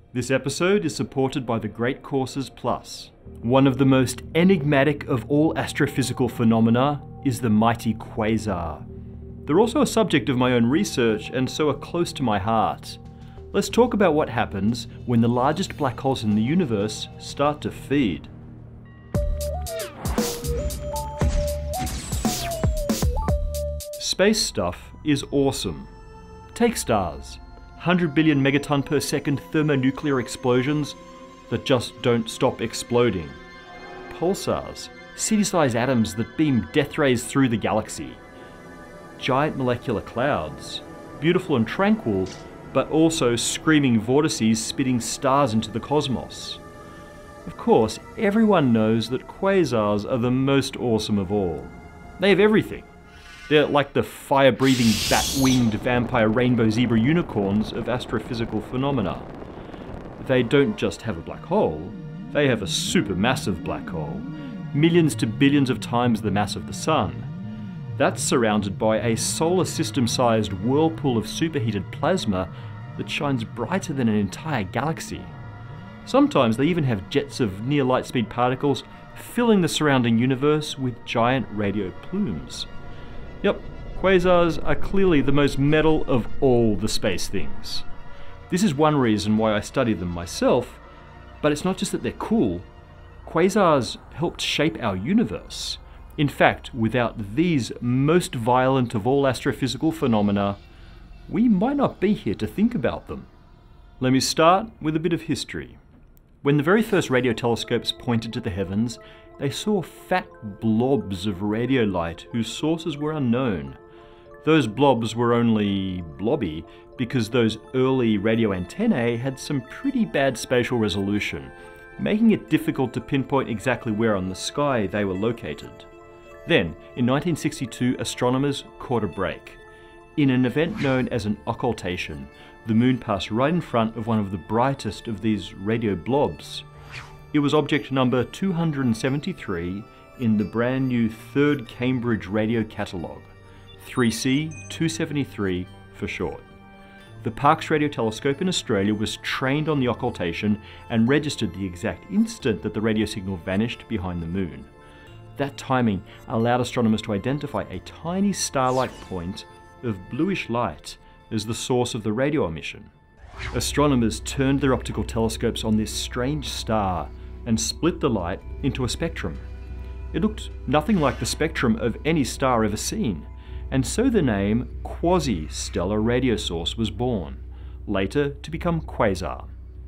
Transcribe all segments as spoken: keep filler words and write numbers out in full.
This episode is supported by the Great Courses Plus. One of the most enigmatic of all astrophysical phenomena is the mighty quasar. They're also a subject of my own research and so are close to my heart. Let's talk about what happens when the largest black holes in the universe start to feed. Space stuff is awesome. Take stars. one hundred billion megaton per second thermonuclear explosions that just don't stop exploding. Pulsars, city-sized atoms that beam death rays through the galaxy. Giant molecular clouds, beautiful and tranquil, but also screaming vortices spitting stars into the cosmos. Of course, everyone knows that quasars are the most awesome of all. They have everything. They're like the fire-breathing, bat-winged vampire rainbow zebra unicorns of astrophysical phenomena. They don't just have a black hole, they have a supermassive black hole, millions to billions of times the mass of the Sun. That's surrounded by a solar system-sized whirlpool of superheated plasma that shines brighter than an entire galaxy. Sometimes they even have jets of near-light-speed particles filling the surrounding universe with giant radio plumes. Yep, quasars are clearly the most metal of all the space things. This is one reason why I study them myself, but it's not just that they're cool. Quasars helped shape our universe. In fact, without these most violent of all astrophysical phenomena, we might not be here to think about them. Let me start with a bit of history. When the very first radio telescopes pointed to the heavens, they saw fat blobs of radio light whose sources were unknown. Those blobs were only blobby because those early radio antennae had some pretty bad spatial resolution, making it difficult to pinpoint exactly where on the sky they were located. Then, in nineteen sixty-two, astronomers caught a break. In an event known as an occultation, the moon passed right in front of one of the brightest of these radio blobs. It was object number two hundred seventy-three in the brand new third Cambridge Radio Catalogue, three C two seventy-three for short. The Parkes Radio Telescope in Australia was trained on the occultation and registered the exact instant that the radio signal vanished behind the moon. That timing allowed astronomers to identify a tiny star-like point of bluish light as the source of the radio emission. Astronomers turned their optical telescopes on this strange star and split the light into a spectrum. It looked nothing like the spectrum of any star ever seen, and so the name quasi-stellar radio source was born, later to become quasar.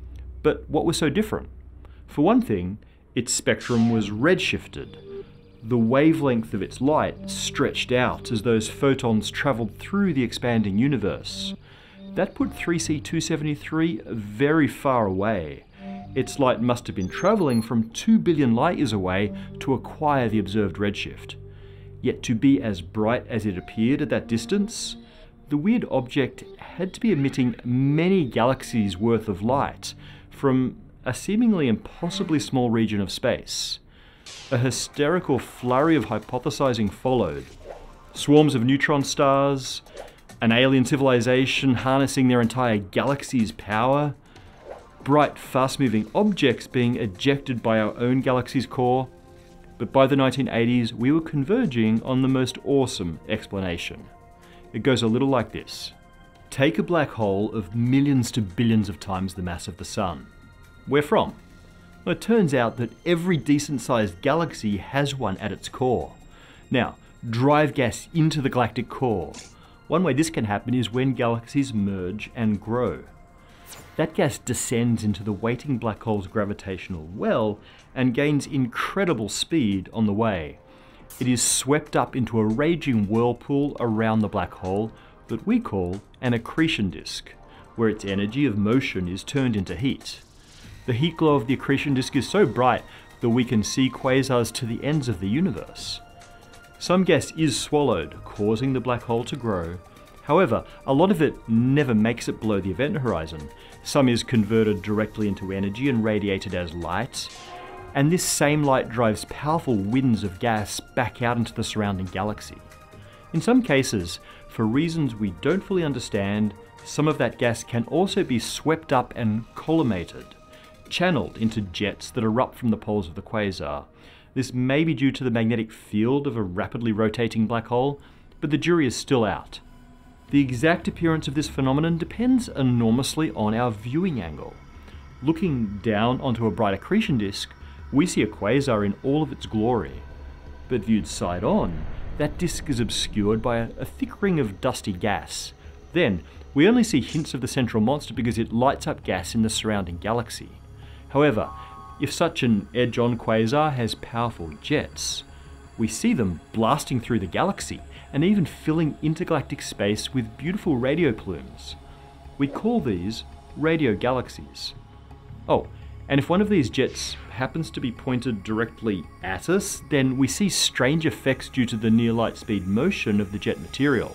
But what was so different? For one thing, its spectrum was redshifted. The wavelength of its light stretched out as those photons travelled through the expanding universe. That put three C two seventy-three very far away. Its light must have been travelling from two billion light years away to acquire the observed redshift. Yet to be as bright as it appeared at that distance, the weird object had to be emitting many galaxies worth of light from a seemingly impossibly small region of space. A hysterical flurry of hypothesizing followed. Swarms of neutron stars, an alien civilization harnessing their entire galaxy's power, bright, fast-moving objects being ejected by our own galaxy's core. But by the nineteen eighties, we were converging on the most awesome explanation. It goes a little like this. Take a black hole of millions to billions of times the mass of the Sun. Where from? Well, it turns out that every decent-sized galaxy has one at its core. Now, drive gas into the galactic core. One way this can happen is when galaxies merge and grow. That gas descends into the waiting black hole's gravitational well and gains incredible speed on the way. It is swept up into a raging whirlpool around the black hole that we call an accretion disk, where its energy of motion is turned into heat. The heat glow of the accretion disk is so bright that we can see quasars to the ends of the universe. Some gas is swallowed, causing the black hole to grow. However, a lot of it never makes it below the event horizon. Some is converted directly into energy and radiated as light, and this same light drives powerful winds of gas back out into the surrounding galaxy. In some cases, for reasons we don't fully understand, some of that gas can also be swept up and collimated, channeled into jets that erupt from the poles of the quasar. This may be due to the magnetic field of a rapidly rotating black hole, but the jury is still out. The exact appearance of this phenomenon depends enormously on our viewing angle. Looking down onto a bright accretion disk, we see a quasar in all of its glory. But viewed side on, that disk is obscured by a, a thick ring of dusty gas. Then, we only see hints of the central monster because it lights up gas in the surrounding galaxy. However, if such an edge-on quasar has powerful jets, we see them blasting through the galaxy and even filling intergalactic space with beautiful radio plumes. We call these radio galaxies. Oh, and if one of these jets happens to be pointed directly at us, then we see strange effects due to the near light speed motion of the jet material.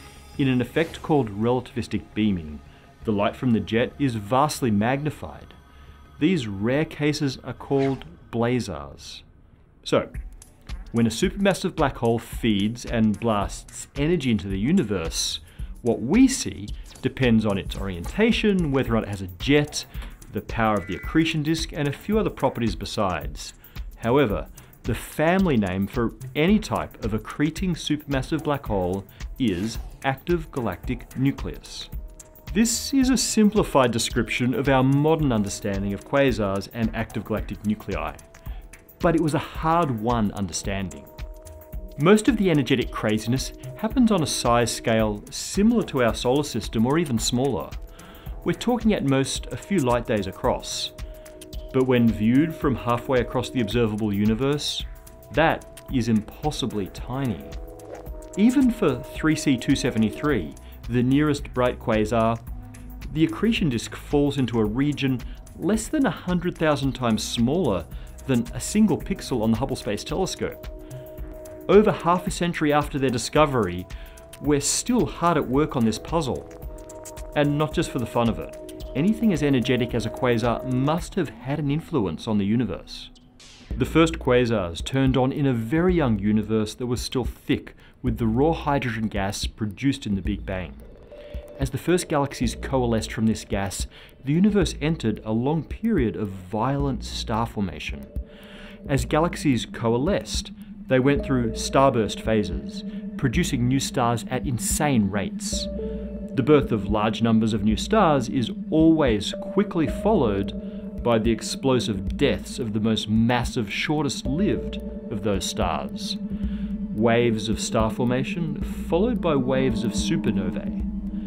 In an effect called relativistic beaming, the light from the jet is vastly magnified. These rare cases are called blazars. So, when a supermassive black hole feeds and blasts energy into the universe, what we see depends on its orientation, whether or not it has a jet, the power of the accretion disk, and a few other properties besides. However, the family name for any type of accreting supermassive black hole is active galactic nucleus. This is a simplified description of our modern understanding of quasars and active galactic nuclei, but it was a hard-won understanding. Most of the energetic craziness happens on a size scale similar to our solar system or even smaller. We're talking at most a few light days across. But when viewed from halfway across the observable universe, that is impossibly tiny. Even for three C two seventy-three, the nearest bright quasar, the accretion disk falls into a region less than one hundred thousand times smaller than a single pixel on the Hubble Space Telescope. Over half a century after their discovery, we're still hard at work on this puzzle. And not just for the fun of it. Anything as energetic as a quasar must have had an influence on the universe. The first quasars turned on in a very young universe that was still thick with the raw hydrogen gas produced in the Big Bang. As the first galaxies coalesced from this gas, the universe entered a long period of violent star formation. As galaxies coalesced, they went through starburst phases, producing new stars at insane rates. The birth of large numbers of new stars is always quickly followed by the explosive deaths of the most massive, shortest-lived of those stars. Waves of star formation followed by waves of supernovae.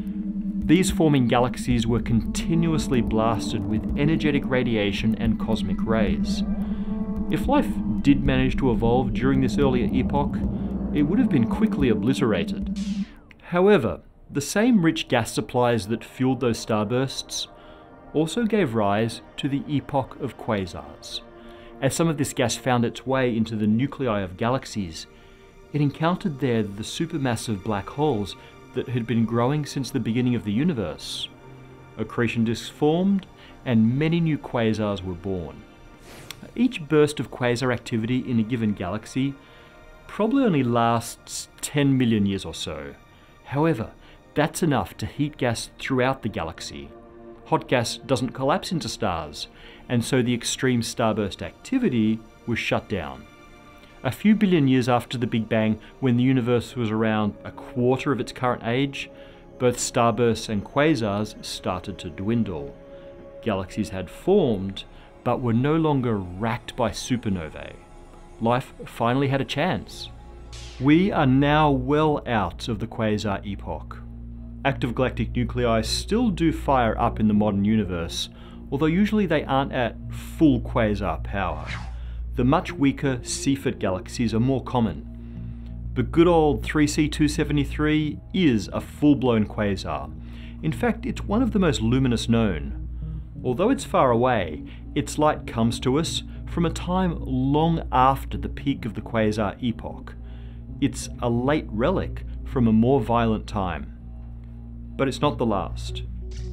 These forming galaxies were continuously blasted with energetic radiation and cosmic rays. If life did manage to evolve during this earlier epoch, it would have been quickly obliterated. However, the same rich gas supplies that fueled those starbursts also gave rise to the epoch of quasars. As some of this gas found its way into the nuclei of galaxies, it encountered there the supermassive black holes that had been growing since the beginning of the universe. Accretion disks formed, and many new quasars were born. Each burst of quasar activity in a given galaxy probably only lasts ten million years or so. However, that's enough to heat gas throughout the galaxy. Hot gas doesn't collapse into stars, and so the extreme starburst activity was shut down. A few billion years after the Big Bang, when the universe was around a quarter of its current age, both starbursts and quasars started to dwindle. Galaxies had formed, but were no longer racked by supernovae. Life finally had a chance. We are now well out of the quasar epoch. Active galactic nuclei still do fire up in the modern universe, although usually they aren't at full quasar power. The much weaker Seyfert galaxies are more common. But good old three C two seventy-three is a full-blown quasar. In fact, it's one of the most luminous known. Although it's far away, its light comes to us from a time long after the peak of the quasar epoch. It's a late relic from a more violent time. But it's not the last.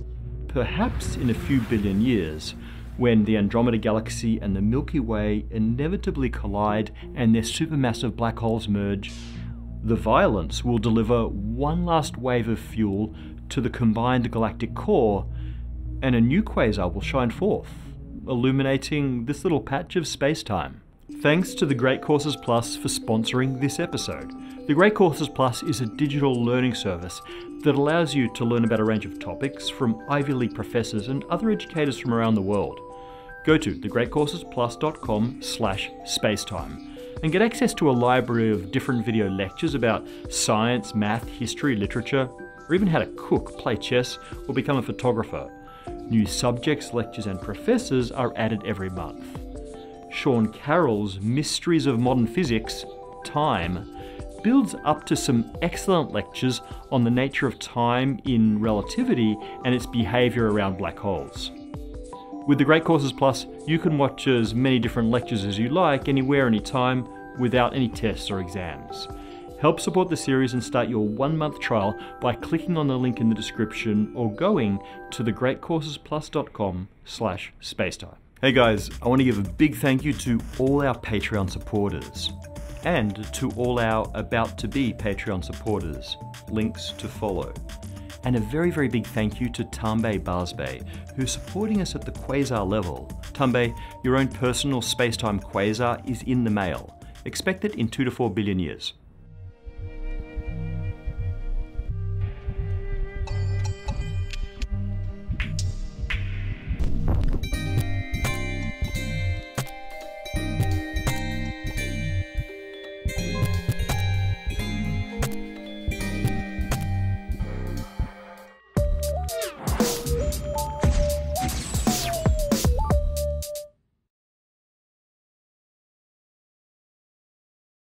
Perhaps in a few billion years, when the Andromeda Galaxy and the Milky Way inevitably collide and their supermassive black holes merge, the violence will deliver one last wave of fuel to the combined galactic core, and a new quasar will shine forth, illuminating this little patch of space-time. Thanks to the Great Courses Plus for sponsoring this episode. The Great Courses Plus is a digital learning service that allows you to learn about a range of topics from Ivy League professors and other educators from around the world. Go to the great courses plus dot com slash spacetime and get access to a library of different video lectures about science, math, history, literature, or even how to cook, play chess, or become a photographer. New subjects, lectures, and professors are added every month. Sean Carroll's Mysteries of Modern Physics, Time, builds up to some excellent lectures on the nature of time in relativity and its behaviour around black holes. With the Great Courses Plus, you can watch as many different lectures as you like, anywhere, anytime, without any tests or exams. Help support the series and start your one-month trial by clicking on the link in the description or going to the great courses plus dot com slash spacetime. Hey guys, I want to give a big thank you to all our Patreon supporters and to all our about-to-be Patreon supporters. Links to follow. And a very, very big thank you to Tambay Barsbay, who's supporting us at the quasar level. Tambay, your own personal space-time quasar is in the mail. Expect it in two to four billion years.